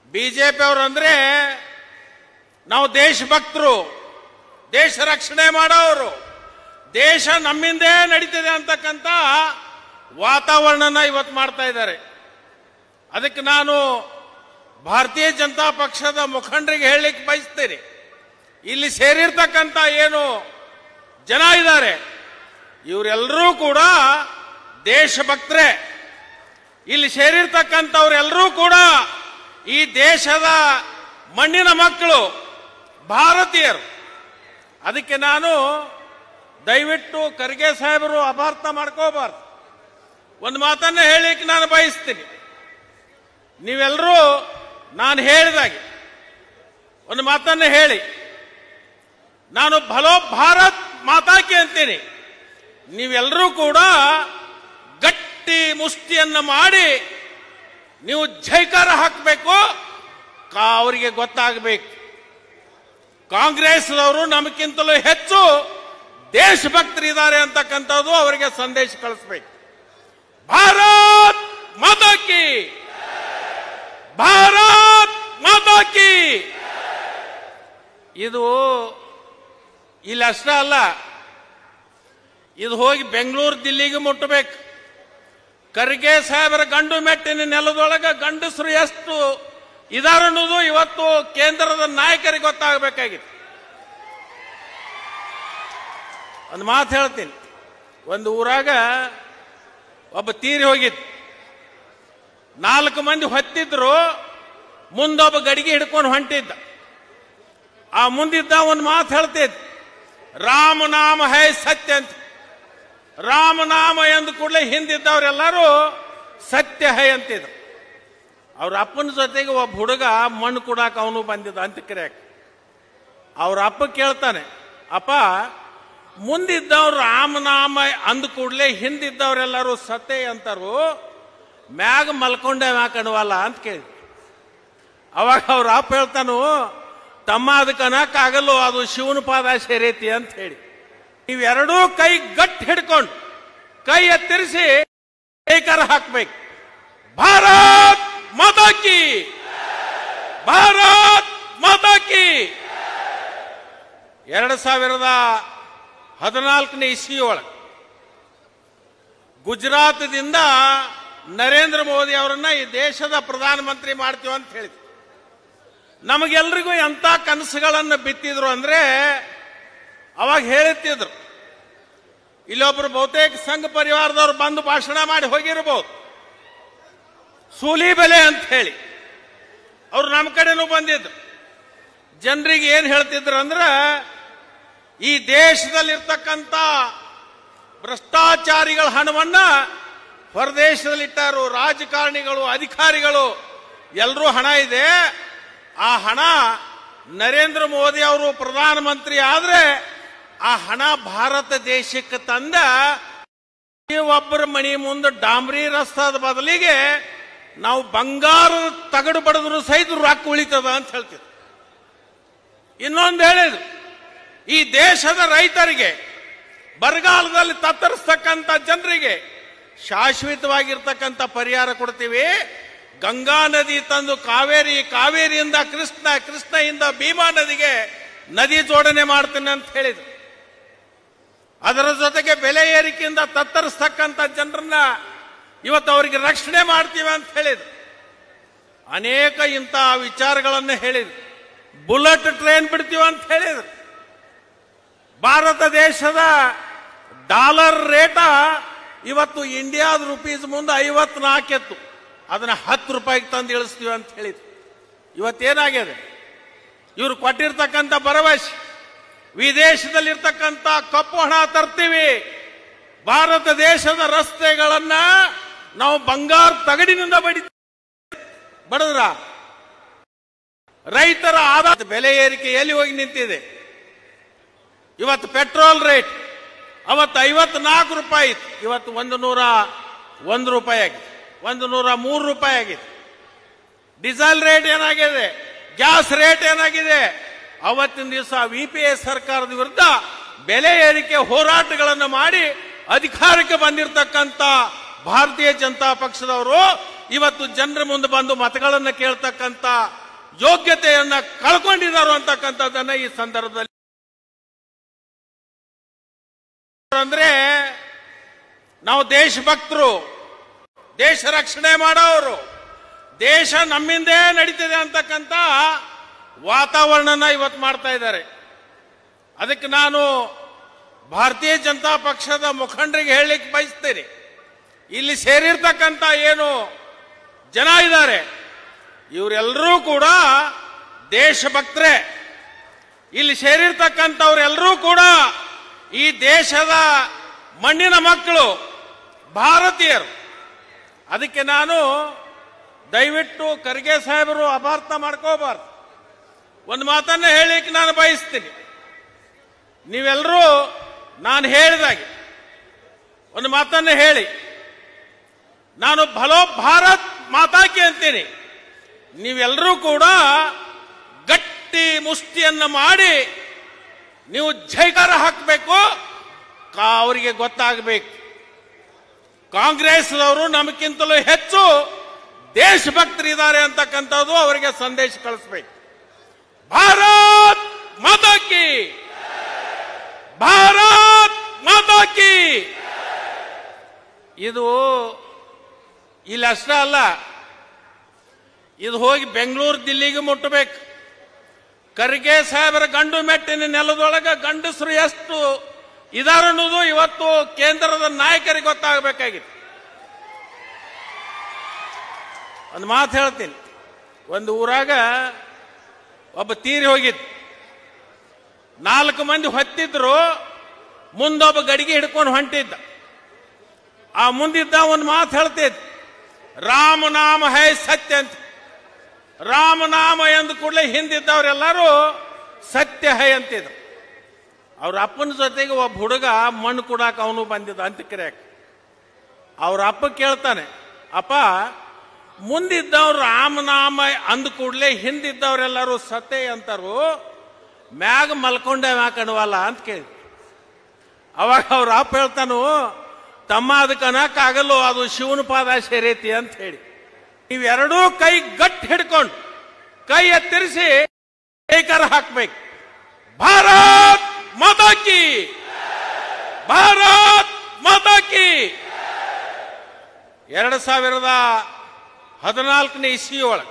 BJP ಅವರು ಅಂದ್ರೆ ನಾವು ದೇಶಭಕ್ತರು, ದೇಶ ರಕ್ಷಣೆ ಮಾಡೋರು, ದೇಶ ನಮ್ಮಿಂದೇ ನಡೀತಿದೆ ಅಂತಕ್ಕಂಥ ವಾತಾವರಣನ ಇವತ್ತು ಮಾಡ್ತಾ ಇದ್ದಾರೆ. ಅದಕ್ಕೆ ನಾನು ಭಾರತೀಯ ಜನತಾ ಪಕ್ಷದ ಮುಖಂಡರಿಗೆ ಹೇಳಲಿಕ್ಕೆ ಬಯಸ್ತೇನೆ, ಇಲ್ಲಿ ಸೇರಿರ್ತಕ್ಕಂಥ ಏನು ಜನ ಇದ್ದಾರೆ ಇವರೆಲ್ಲರೂ ಕೂಡ ದೇಶಭಕ್ತರೇ. ಇಲ್ಲಿ ಸೇರಿರ್ತಕ್ಕಂಥವರೆಲ್ಲರೂ ಕೂಡ ಈ ದೇಶದ ಮಣ್ಣಿನ ಮಕ್ಕಳು, ಭಾರತೀಯರು. ಅದಕ್ಕೆ ನಾನು ದಯವಿಟ್ಟು ಖರ್ಗೆ ಸಾಹೇಬರು ಅಪಾರ್ಥ ಮಾಡ್ಕೋಬಾರ್ದು. ಒಂದು ಮಾತನ್ನ ಹೇಳಲಿಕ್ಕೆ ನಾನು ಬಯಸ್ತೀನಿ. ನೀವೆಲ್ಲರೂ ನಾನು ಹೇಳಿದಾಗೆ ಒಂದು ಮಾತನ್ನ ಹೇಳಿ, ನಾನು ಭಲೋ ಭಾರತ್ ಮಾತಾಕಿ ಅಂತೀನಿ. ನೀವೆಲ್ಲರೂ ಕೂಡ ಗಟ್ಟಿ ಮುಷ್ಟಿಯನ್ನು ಮಾಡಿ ನೀವು ಜೈಕಾರ ಹಾಕಬೇಕು. ಅವರಿಗೆ ಗೊತ್ತಾಗಬೇಕು ಕಾಂಗ್ರೆಸ್ನವರು ನಮಗಿಂತಲೂ ಹೆಚ್ಚು ದೇಶಭಕ್ತರಿದ್ದಾರೆ ಅಂತಕ್ಕಂಥದ್ದು ಅವರಿಗೆ ಸಂದೇಶ ಕಳಿಸ್ಬೇಕು. ಭಾರತ್ ಮಾತಾ ಕಿ, ಭಾರತ್ ಮಾತಾ ಕಿ. ಇದು ಇಲ್ಲಿ ಅಷ್ಟೇ ಅಲ್ಲ, ಇದು ಹೋಗಿ ಬೆಂಗಳೂರು ದಿಲ್ಲಿಗೆ ಮುಟ್ಟಬೇಕು. ಖರ್ಗೆ ಸಾಹೇಬರ ಗಂಡು ಮೆಟ್ಟಿನ ನೆಲದೊಳಗೆ ಗಂಡಸರು ಎಷ್ಟು ಇದಾರೆ ಅನ್ನೋದು ಇವತ್ತು ಕೇಂದ್ರದ ನಾಯಕರಿಗೆ ಗೊತ್ತಾಗಬೇಕಾಗಿತ್ತು. ಒಂದು ಮಾತು ಹೇಳ್ತೀನಿ. ಒಂದು ಊರಾಗ ಒಬ್ಬ ತೀರಿ ಹೋಗಿತ್ತು. 4 ಮಂದಿ ಹೊತ್ತಿದ್ರು, ಮುಂದೊಬ್ಬ ಗಡಿಗೆ ಹಿಡ್ಕೊಂಡು ಹೊಂಟಿದ್ದ. ಆ ಮುಂದಿದ್ದ ಒಂದು ಮಾತು ಹೇಳ್ತಿದ್ದ, ರಾಮನಾಮ ಹೈ ಸತ್ಯ ಅಂತ. ರಾಮನಾಮ ಎಂದ ಕೂಡಲೇ ಹಿಂದಿದ್ದವರೆಲ್ಲರೂ ಸತ್ಯ ಹೈ ಅಂತಿದ್ರು. ಅವ್ರ ಅಪ್ಪನ ಜೊತೆಗೆ ಒಬ್ಬ ಹುಡುಗ ಮಣ್ಣು ಕೊಡಾಕ ಅವನು ಬಂದಿದ್ದ ಅಂತ್ಯಕ್ರಿಯೆಯಾಗ. ಅವ್ರ ಅಪ್ಪ ಕೇಳ್ತಾನೆ, ಅಪ್ಪ ಮುಂದಿದ್ದವ್ರು ರಾಮನಾಮ ಅಂದ ಕೂಡಲೇ ಹಿಂದಿದ್ದವರೆಲ್ಲರೂ ಸತ್ಯ ಅಂತಾರು, ಮ್ಯಾಗ ಮಲ್ಕೊಂಡೆ ಹಾಕಣವಲ್ಲ ಅಂತ ಕೇಳಿ. ಅವಾಗ ಅವ್ರ ಅಪ್ಪ ಹೇಳ್ತಾನು, ತಮ್ಮ ಅದಕ್ಕೆ ಅನ್ನಕ್ಕಾಗಲ್ಲೋ, ಅದು ಶಿವನ ಪಾದ ಸೇರೈತಿ ಅಂತ ಹೇಳಿ. ಇವೆರಡೂ ಕೈ ಗಟ್ಟಿ ಹಿಡ್ಕೊಂಡು ಕೈ ಎತ್ತರಿಸಿ ಜೈಕಾರ ಹಾಕ್ಬೇಕು. ಭಾರತ್ ಮಾತಾ ಕಿ, ಭಾರತ್ ಮಾತಾ ಕಿ. 2014ನೇ ಇಸ್ವಿ ಒಳಗೆ ಗುಜರಾತದಿಂದ ನರೇಂದ್ರ ಮೋದಿ ಅವರನ್ನ ಈ ದೇಶದ ಪ್ರಧಾನಮಂತ್ರಿ ಮಾಡ್ತೀವಿ ಅಂತ ಹೇಳಿದ್ರು. ನಮಗೆಲ್ರಿಗೂ ಎಂತ ಕನಸುಗಳನ್ನು ಬಿತ್ತಿದ್ರು ಅಂದ್ರೆ ಅವಾಗ ಹೇಳುತ್ತಿದ್ರು. ಇಲ್ಲೊಬ್ರು ಬಹುತೇಕ ಸಂಘ ಪರಿವಾರದವ್ರು ಬಂದು ಭಾಷಣ ಮಾಡಿ ಹೋಗಿರಬಹುದು, ಸೂಲಿ ಬೆಲೆ ಅಂತ ಹೇಳಿ. ಅವ್ರು ನಮ್ಮ ಕಡೆನೂ ಬಂದಿದ್ರು. ಜನರಿಗೆ ಏನ್ ಹೇಳ್ತಿದ್ರು ಅಂದ್ರೆ, ಈ ದೇಶದಲ್ಲಿರ್ತಕ್ಕಂಥ ಭ್ರಷ್ಟಾಚಾರಿಗಳ ಹಣವನ್ನ ಹೊರದೇಶದಲ್ಲಿಟ್ಟಾರು. ರಾಜಕಾರಣಿಗಳು, ಅಧಿಕಾರಿಗಳು ಎಲ್ಲರೂ ಹಣ ಇದೆ. ಆ ಹಣ ನರೇಂದ್ರ ಮೋದಿ ಅವರು ಪ್ರಧಾನಮಂತ್ರಿ ಆದ್ರೆ ಆ ಹಣ ಭಾರತ ದೇಶಕ್ಕೆ ತಂದ ಒಬ್ಬರ ಮಣಿ ಮುಂದೆ ಡಾಂಬ್ರಿ ರಸ್ತಾದ ಬದಲಿಗೆ ನಾವು ಬಂಗಾರದ ತಗಡು ಬಡದ್ರು ಸಹಿತ ರೊಕ್ಕ ಉಳಿತದ ಅಂತ ಹೇಳ್ತಿದ್ರು. ಇನ್ನೊಂದು ಹೇಳಿದ್ರು, ಈ ದೇಶದ ರೈತರಿಗೆ, ಬರಗಾಲದಲ್ಲಿ ತತ್ತರಿಸ್ತಕ್ಕಂಥ ಜನರಿಗೆ ಶಾಶ್ವತವಾಗಿರ್ತಕ್ಕಂಥ ಪರಿಹಾರ ಕೊಡ್ತೀವಿ. ಗಂಗಾ ನದಿ ತಂದು ಕಾವೇರಿ, ಕಾವೇರಿಯಿಂದ ಕೃಷ್ಣ, ಕೃಷ್ಣದಿಂದ ಭೀಮಾ ನದಿಗೆ ನದಿ ಜೋಡಣೆ ಮಾಡ್ತೀನಿ ಅಂತ ಹೇಳಿದ್ರು. ಅದರ ಜೊತೆಗೆ ಬೆಲೆ ಏರಿಕೆಯಿಂದ ತತ್ತರಿಸ್ತಕ್ಕಂಥ ಜನರನ್ನ ಇವತ್ತು ಅವರಿಗೆ ರಕ್ಷಣೆ ಮಾಡ್ತೀವಿ ಅಂತ ಹೇಳಿದ್ರು. ಅನೇಕ ಇಂತಹ ವಿಚಾರಗಳನ್ನು ಹೇಳಿದ್ರು. ಬುಲೆಟ್ ಟ್ರೈನ್ ಬಿಡ್ತೀವಿ ಅಂತ ಹೇಳಿದ್ರು. ಭಾರತ ದೇಶದ ಡಾಲರ್ ರೇಟ ಇವತ್ತು ಇಂಡಿಯಾದ ರುಪೀಸ್ ಮುಂದೆ 54 ಎತ್ತು, ಅದನ್ನ 10 ರೂಪಾಯಿಗೆ ತಂದು ಇಳಿಸ್ತೀವಿ ಅಂತ ಹೇಳಿದ್ರು. ಇವತ್ತೇನಾಗಿದೆ? ಇವರು ಕೊಟ್ಟಿರ್ತಕ್ಕಂಥ ಭರವಸೆ, ವಿದೇಶದಲ್ಲಿರ್ತಕ್ಕಂಥ ಕಪ್ಪು ಹಣ ತರ್ತೀವಿ, ಭಾರತ ದೇಶದ ರಸ್ತೆಗಳನ್ನ ನಾವು ಬಂಗಾರ ತಗಡಿನಿಂದ ಬಡದ್ರ ರೈತರ ಆದಾಯ ಬೆಲೆ ಏರಿಕೆ ಎಲ್ಲಿ ಹೋಗಿ ನಿಂತಿದೆ? ಇವತ್ತು ಪೆಟ್ರೋಲ್ ರೇಟ್ ಅವತ್ತು 54 ರೂಪಾಯಿ ಇತ್ತು, ಇವತ್ತು 101 ರೂಪಾಯಿ ಆಗಿದೆ, 103 ರೂಪಾಯಿ ಆಗಿದೆ. ಡೀಸೆಲ್ ರೇಟ್ ಏನಾಗಿದೆ? ಗ್ಯಾಸ್ ರೇಟ್ ಏನಾಗಿದೆ? ಅವತ್ತಿನ ದಿವಸ ಯುಪಿಎ ಸರ್ಕಾರದ ವಿರುದ್ಧ ಬೆಲೆ ಏರಿಕೆ ಹೋರಾಟಗಳನ್ನು ಮಾಡಿ ಅಧಿಕಾರಕ್ಕೆ ಬಂದಿರತಕ್ಕಂಥ ಭಾರತೀಯ ಜನತಾ ಪಕ್ಷದವರು ಇವತ್ತು ಜನರ ಮುಂದೆ ಬಂದು ಮತಗಳನ್ನು ಕೇಳ್ತಕ್ಕಂಥ ಯೋಗ್ಯತೆಯನ್ನ ಕಳ್ಕೊಂಡಿದ್ದಾರೆ ಅಂತಕ್ಕಂಥದ್ದನ್ನ ಈ ಸಂದರ್ಭದಲ್ಲಿ ಅಂದ್ರೆ ನಾವು ದೇಶಭಕ್ತರು, ದೇಶ ರಕ್ಷಣೆ ಮಾಡೋರು, ದೇಶ ನಮ್ಮಿಂದೇ ನಡೀತಿದೆ ಅಂತಕ್ಕಂಥ ವಾತಾವರಣನ ಇವತ್ತು ಮಾಡ್ತಾ ಇದ್ದಾರೆ. ಅದಕ್ಕೆ ನಾನು ಭಾರತೀಯ ಜನತಾ ಪಕ್ಷದ ಮುಖಂಡರಿಗೆ ಹೇಳಲಿಕ್ಕೆ ಬಯಸ್ತೇನೆ, ಇಲ್ಲಿ ಸೇರಿರ್ತಕ್ಕಂಥ ಏನು ಜನ ಇದ್ದಾರೆ ಇವರೆಲ್ಲರೂ ಕೂಡ ದೇಶಭಕ್ತರೇ. ಇಲ್ಲಿ ಸೇರಿರ್ತಕ್ಕಂಥವರೆಲ್ಲರೂ ಕೂಡ ಈ ದೇಶದ ಮಣ್ಣಿನ ಮಕ್ಕಳು, ಭಾರತೀಯರು. ಅದಕ್ಕೆ ನಾನು ದಯವಿಟ್ಟು ಖರ್ಗೆ ಸಾಹೇಬರು ಅಪಾರ್ಥ ಮಾಡ್ಕೋಬಾರ್ದು. ಒಂದು ಮಾತನ್ನ ಹೇಳಲಿಕ್ಕೆ ನಾನು ಬಯಸ್ತೀನಿ. ನೀವೆಲ್ಲರೂ ನಾನು ಹೇಳಿದಾಗೆ ಒಂದು ಮಾತನ್ನ ಹೇಳಿ, ನಾನು ಭಲೋ ಭಾರತ್ ಮಾತಾಕಿ ಅಂತೀನಿ. ನೀವೆಲ್ಲರೂ ಕೂಡ ಗಟ್ಟಿ ಮುಷ್ಟಿಯನ್ನು ಮಾಡಿ ನೀವು ಜೈಕಾರ ಹಾಕಬೇಕು. ಅವರಿಗೆ ಗೊತ್ತಾಗಬೇಕು ಕಾಂಗ್ರೆಸ್ನವರು ನಮಗಿಂತಲೂ ಹೆಚ್ಚು ದೇಶಭಕ್ತರಿದ್ದಾರೆ ಅಂತಕ್ಕಂಥದ್ದು ಅವರಿಗೆ ಸಂದೇಶ ಕಳಿಸ್ಬೇಕು. ಭಾರತ್ ಮಾತಾ ಕಿ, ಭಾರತ್ ಮಾತಾ ಕಿ. ಇದು ಇಲ್ಲಿ ಅಷ್ಟೇ ಅಲ್ಲ, ಇದು ಹೋಗಿ ಬೆಂಗಳೂರು ದಿಲ್ಲಿಗೆ ಮುಟ್ಟಬೇಕು. ಖರ್ಗೆ ಸಾಹೇಬರ ಗಂಡು ಮೆಟ್ಟಿನ ನೆಲದೊಳಗೆ ಗಂಡಸರು ಎಷ್ಟು ಇದಾರೆ ಅನ್ನೋದು ಇವತ್ತು ಕೇಂದ್ರದ ನಾಯಕರಿಗೆ ಗೊತ್ತಾಗಬೇಕಾಗಿತ್ತು. ಒಂದು ಮಾತು ಹೇಳ್ತೀನಿ. ಒಂದು ಊರಾಗ ಒಬ್ಬ ತೀರಿ ಹೋಗಿದ್ದು, 4 ಮಂದಿ ಹೊತ್ತಿದ್ರು, ಮುಂದೊಬ್ಬ ಗಡಿಗೆ ಹಿಡ್ಕೊಂಡು ಹೊಂಟಿದ್ದ. ಆ ಮುಂದಿದ್ದ ಒಂದು ಮಾತು ಹೇಳ್ತಿದ್ದ, ರಾಮನಾಮ ಹೈ ಸತ್ಯ ಅಂತ. ರಾಮನಾಮ ಎಂದ ಕೂಡಲೇ ಹಿಂದಿದ್ದವರೆಲ್ಲರೂ ಸತ್ಯ ಹೈ ಅಂತಿದ್ರು. ಅವ್ರ ಅಪ್ಪನ ಜೊತೆಗೆ ಒಬ್ಬ ಹುಡುಗ ಮಣ್ಣು ಕೊಡಾಕ ಅವನು ಬಂದಿದ್ದ ಅಂತ ಕರೆಯಕ್ಕೆ. ಅವ್ರ ಅಪ್ಪ ಕೇಳ್ತಾನೆ, ಅಪ್ಪ ಮುಂದಿದ್ದವ್ರು ರಾಮನಾಮ ಅಂದ ಕೂಡಲೇ ಹಿಂದಿದ್ದವರೆಲ್ಲರೂ ಸತ್ಯ ಅಂತಾರು, ಮ್ಯಾಗ ಮಲ್ಕೊಂಡೆ ಯಾಕಣವಲ್ಲ ಅಂತ ಕೇಳಿ. ಅವಾಗ ಅವ್ರ ಅಪ್ಪ ಹೇಳ್ತಾನು, ತಮ್ಮ ಅದಕ್ಕೆ ಅನ್ನಕ್ಕಾಗಲ್ಲೋ, ಅದು ಶಿವನ ಪಾದ ಸೇರೈತಿ ಅಂತ ಹೇಳಿ. ನೀವೆರಡೂ ಕೈ ಗಟ್ಟಿ ಹಿಡ್ಕೊಂಡು ಕೈ ಎತ್ತರಿಸಿ ಜೈಕಾರ ಹಾಕ್ಬೇಕು. ಭಾರತ್ ಮಾತಾ ಕಿ, ಭಾರತ್ ಮಾತಾ ಕಿ. 2014ನೇ ಇಸ್ವಿ ಒಳಗೆ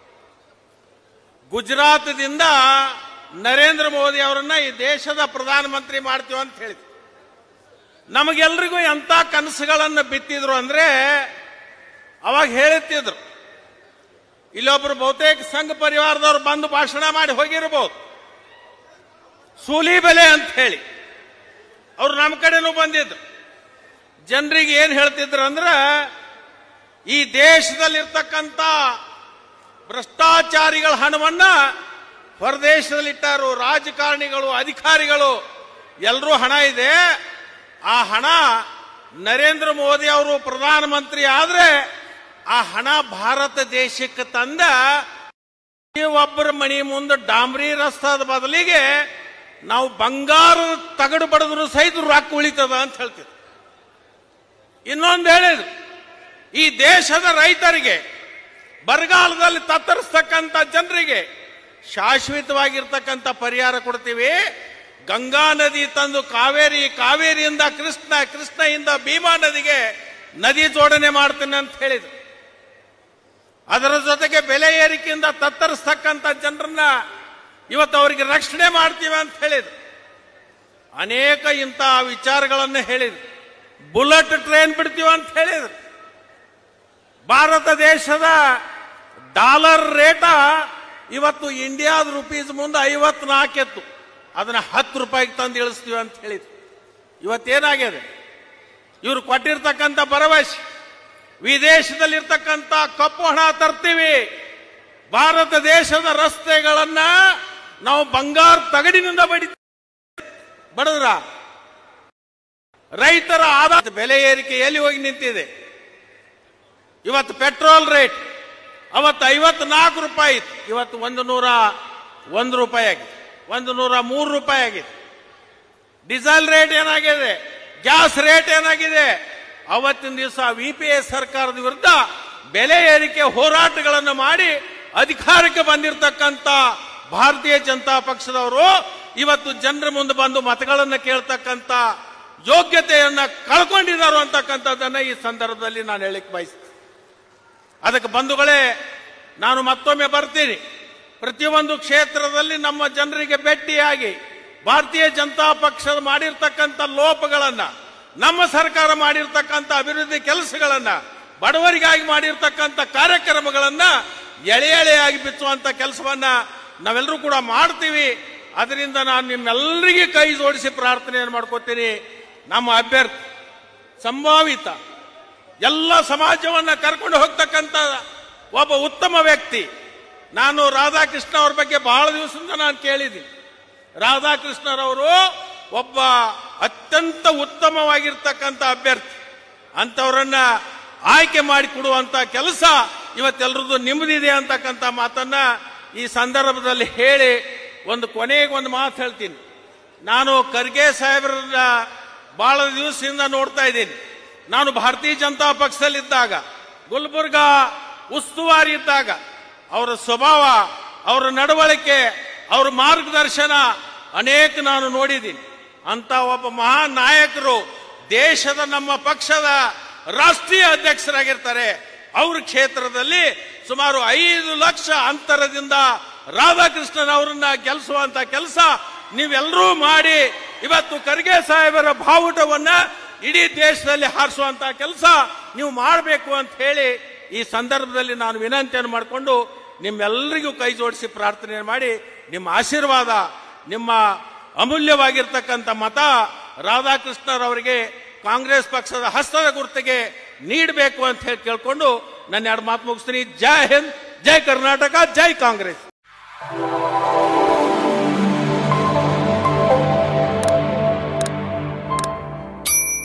ಗುಜರಾತ್ದಿಂದ ನರೇಂದ್ರ ಮೋದಿ ಅವರನ್ನ ಈ ದೇಶದ ಪ್ರಧಾನಮಂತ್ರಿ ಮಾಡ್ತೀವಿ ಅಂತ ಹೇಳಿದ್ರು. ನಮಗೆಲ್ರಿಗೂ ಎಂತ ಕನಸುಗಳನ್ನು ಬಿತ್ತಿದ್ರು ಅಂದ್ರೆ ಅವಾಗ ಹೇಳುತ್ತಿದ್ರು. ಇಲ್ಲೊಬ್ರು ಬಹುತೇಕ ಸಂಘ ಪರಿವಾರದವ್ರು ಬಂದು ಭಾಷಣ ಮಾಡಿ ಹೋಗಿರಬಹುದು, ಸೂಲಿ ಬೆಲೆ ಅಂತ ಹೇಳಿ. ಅವ್ರು ನಮ್ಮ ಕಡೆನೂ ಬಂದಿದ್ರು. ಜನರಿಗೆ ಏನ್ ಹೇಳ್ತಿದ್ರು ಅಂದ್ರೆ, ಈ ದೇಶದಲ್ಲಿರ್ತಕ್ಕಂಥ ಭ್ರಷ್ಟಾಚಾರಿಗಳ ಹಣವನ್ನ ಹೊರದೇಶದಲ್ಲಿಟ್ಟಾರು. ರಾಜಕಾರಣಿಗಳು, ಅಧಿಕಾರಿಗಳು ಎಲ್ಲರೂ ಹಣ ಇದೆ. ಆ ಹಣ ನರೇಂದ್ರ ಮೋದಿ ಅವರು ಪ್ರಧಾನಮಂತ್ರಿ ಆದ್ರೆ ಆ ಹಣ ಭಾರತ ದೇಶಕ್ಕೆ ತಂದ ಒಬ್ಬರ ಮಣಿ ಮುಂದೆ ಡಾಂಬ್ರಿ ರಸ್ತಾದ ಬದಲಿಗೆ ನಾವು ಬಂಗಾರದ ತಗಡು ಬಡದ್ರು ಸಹಿತ ರೊಕ್ಕ ಉಳಿತದ ಅಂತ ಹೇಳ್ತಿದ್ರು. ಇನ್ನೊಂದು ಹೇಳಿದ್ರು, ಈ ದೇಶದ ರೈತರಿಗೆ, ಬರಗಾಲದಲ್ಲಿ ತತ್ತರಿಸ್ತಕ್ಕಂಥ ಜನರಿಗೆ ಶಾಶ್ವತವಾಗಿರ್ತಕ್ಕಂಥ ಪರಿಹಾರ ಕೊಡ್ತೀವಿ. ಗಂಗಾ ನದಿ ತಂದು ಕಾವೇರಿ, ಕಾವೇರಿಯಿಂದ ಕೃಷ್ಣ, ಕೃಷ್ಣದಿಂದ ಭೀಮಾ ನದಿಗೆ ನದಿ ಜೋಡಣೆ ಮಾಡ್ತೀನಿ ಅಂತ ಹೇಳಿದ್ರು. ಅದರ ಜೊತೆಗೆ ಬೆಲೆ ಏರಿಕೆಯಿಂದ ತತ್ತರಿಸ್ತಕ್ಕಂಥ ಜನರನ್ನ ಇವತ್ತು ಅವರಿಗೆ ರಕ್ಷಣೆ ಮಾಡ್ತೀವಿ ಅಂತ ಹೇಳಿದ್ರು. ಅನೇಕ ಇಂತಹ ವಿಚಾರಗಳನ್ನು ಹೇಳಿದ್ರು. ಬುಲೆಟ್ ಟ್ರೈನ್ ಬಿಡ್ತೀವಿ ಅಂತ ಹೇಳಿದ್ರು. ಭಾರತ ದೇಶದ ಡಾಲರ್ ರೇಟ ಇವತ್ತು ಇಂಡಿಯಾದ ರುಪೀಸ್ ಮುಂದೆ 54 ಎತ್ತು, ಅದನ್ನ 10 ರೂಪಾಯಿಗೆ ತಂದು ಇಳಿಸ್ತೀವಿ ಅಂತ ಹೇಳಿದ್ರು. ಇವತ್ತೇನಾಗಿದೆ? ಇವರು ಕೊಟ್ಟಿರ್ತಕ್ಕಂಥ ಭರವಸೆ, ವಿದೇಶದಲ್ಲಿರ್ತಕ್ಕಂಥ ಕಪ್ಪು ಹಣ ತರ್ತೀವಿ, ಭಾರತ ದೇಶದ ರಸ್ತೆಗಳನ್ನ ನಾವು ಬಂಗಾರ ತಗಡಿನಿಂದ ಬಡದ್ರ ರೈತರ ಆದಾಯ ಬೆಲೆ ಏರಿಕೆ ಎಲ್ಲಿ ಹೋಗಿ ನಿಂತಿದೆ? ಇವತ್ತು ಪೆಟ್ರೋಲ್ ರೇಟ್ ಅವತ್ತು 54 ರೂಪಾಯಿ ಇತ್ತು, ಇವತ್ತು 101 ರೂಪಾಯಿ ಆಗಿದೆ, 103 ರೂಪಾಯಿ ಆಗಿದೆ. ಡೀಸೆಲ್ ರೇಟ್ ಏನಾಗಿದೆ? ಗ್ಯಾಸ್ ರೇಟ್ ಏನಾಗಿದೆ? ಅವತ್ತಿನ ದಿವಸ UPA ಸರ್ಕಾರದ ವಿರುದ್ಧ ಬೆಲೆ ಏರಿಕೆ ಹೋರಾಟಗಳನ್ನು ಮಾಡಿ ಅಧಿಕಾರಕ್ಕೆ ಬಂದಿರತಕ್ಕಂತ ಭಾರತೀಯ ಜನತಾ ಪಕ್ಷದವರು ಇವತ್ತು ಜನರ ಮುಂದೆ ಬಂದು ಮತಗಳನ್ನು ಕೇಳ್ತಕ್ಕಂತ ಯೋಗ್ಯತೆಯನ್ನ ಕಳ್ಕೊಂಡಿದ್ದಾರೆ ಅಂತಕ್ಕಂಥದ್ದನ್ನ ಈ ಸಂದರ್ಭದಲ್ಲಿ ನಾನು ಹೇಳಿಕ್ಕೆ ಬಯಸ್ತೀನಿ. ಅದಕ್ಕೆ ಬಂಧುಗಳೇ, ನಾನು ಮತ್ತೊಮ್ಮೆ ಬರ್ತೀನಿ. ಪ್ರತಿಯೊಂದು ಕ್ಷೇತ್ರದಲ್ಲಿ ನಮ್ಮ ಜನರಿಗೆ ಭೇಟಿಯಾಗಿ ಭಾರತೀಯ ಜನತಾ ಪಕ್ಷ ಮಾಡಿರ್ತಕ್ಕಂಥ ಲೋಪಗಳನ್ನ, ನಮ್ಮ ಸರ್ಕಾರ ಮಾಡಿರ್ತಕ್ಕಂಥ ಅಭಿವೃದ್ಧಿ ಕೆಲಸಗಳನ್ನ, ಬಡವರಿಗಾಗಿ ಮಾಡಿರ್ತಕ್ಕಂಥ ಕಾರ್ಯಕ್ರಮಗಳನ್ನ ಎಳೆ ಎಳೆಯಾಗಿ ಬಿಚ್ಚುವಂತ ಕೆಲಸವನ್ನ ನಾವೆಲ್ಲರೂ ಕೂಡ ಮಾಡ್ತೀವಿ. ಅದರಿಂದ ನಾನು ನಿಮ್ಮೆಲ್ಲರಿಗೆ ಕೈ ಜೋಡಿಸಿ ಪ್ರಾರ್ಥನೆಯನ್ನು ಮಾಡ್ಕೋತೀನಿ. ನಮ್ಮ ಅಭ್ಯರ್ಥಿ ಸಂಭಾವಿತ ಎಲ್ಲ ಸಮಾಜವನ್ನ ಕರ್ಕೊಂಡು ಹೋಗ್ತಕ್ಕಂಥ ಒಬ್ಬ ಉತ್ತಮ ವ್ಯಕ್ತಿ. ನಾನು ರಾಧಾಕೃಷ್ಣ ಅವ್ರ ಬಗ್ಗೆ ಬಹಳ ದಿವಸದಿಂದ ನಾನು ಕೇಳಿದ್ದೀನಿ. ರಾಧಾಕೃಷ್ಣರವರು ಒಬ್ಬ ಅತ್ಯಂತ ಉತ್ತಮವಾಗಿರ್ತಕ್ಕಂಥ ಅಭ್ಯರ್ಥಿ. ಅಂತವರನ್ನ ಆಯ್ಕೆ ಮಾಡಿಕೊಡುವಂತ ಕೆಲಸ ಇವತ್ತೆಲ್ಲರದ್ದು ನಿಮ್ಮದಿದೆ ಅಂತಕ್ಕಂಥ ಮಾತನ್ನ ಈ ಸಂದರ್ಭದಲ್ಲಿ ಹೇಳಿ ಕೊನೆಗೆ ಒಂದು ಮಾತು ಹೇಳ್ತೀನಿ. ನಾನು ಖರ್ಗೆ ಸಾಹೇಬ್ರನ್ನ ಬಹಳ ದಿವಸದಿಂದ ನೋಡ್ತಾ ಇದ್ದೀನಿ. ನಾನು ಭಾರತೀಯ ಜನತಾ ಪಕ್ಷದಲ್ಲಿದ್ದಾಗ, ಗುಲ್ಬರ್ಗಾ ಉಸ್ತುವಾರಿ ಇದ್ದಾಗ ಅವರ ಸ್ವಭಾವ, ಅವರ ನಡವಳಿಕೆ, ಅವರ ಮಾರ್ಗದರ್ಶನ ಅನೇಕ ನಾನು ನೋಡಿದ್ದೀನಿ. ಅಂತ ಒಬ್ಬ ಮಹಾನ್ ನಾಯಕರು ದೇಶದ ನಮ್ಮ ಪಕ್ಷದ ರಾಷ್ಟ್ರೀಯ ಅಧ್ಯಕ್ಷರಾಗಿರ್ತಾರೆ. ಅವ್ರ ಕ್ಷೇತ್ರದಲ್ಲಿ ಸುಮಾರು 5 ಲಕ್ಷ ಅಂತರದಿಂದ ರಾಧಾಕೃಷ್ಣನ್ ಅವರನ್ನ ಗೆಲ್ಲಿಸುವಂತ ಕೆಲಸ ನೀವೆಲ್ಲರೂ ಮಾಡಿ ಇವತ್ತು ಖರ್ಗೆ ಸಾಹೇಬರ ಬಾವುಟವನ್ನ ಇಡೀ ದೇಶದಲ್ಲಿ ಹಾರಿಸುವಂತ ಕೆಲಸ ನೀವು ಮಾಡಬೇಕು ಅಂತ ಹೇಳಿ ಈ ಸಂದರ್ಭದಲ್ಲಿ ನಾನು ವಿನಂತಿಯನ್ನು ಮಾಡಿಕೊಂಡು ನಿಮ್ಮೆಲ್ಲರಿಗೂ ಕೈ ಜೋಡಿಸಿ ಪ್ರಾರ್ಥನೆ ಮಾಡಿ, ನಿಮ್ಮ ಆಶೀರ್ವಾದ, ನಿಮ್ಮ ಅಮೂಲ್ಯವಾಗಿರ್ತಕ್ಕಂಥ ಮತ ರಾಧಾಕೃಷ್ಣರವರಿಗೆ ಕಾಂಗ್ರೆಸ್ ಪಕ್ಷದ ಹಸ್ತದ ಗುರುತಿಗೆ ನೀಡಬೇಕು ಅಂತ ಹೇಳಿ ಕೇಳ್ಕೊಂಡು ನನ್ನ 2 ಮಾತು ಮುಗಿಸ್ತೀನಿ. ಜೈ ಹಿಂದ್, ಜೈ ಕರ್ನಾಟಕ, ಜೈ ಕಾಂಗ್ರೆಸ್.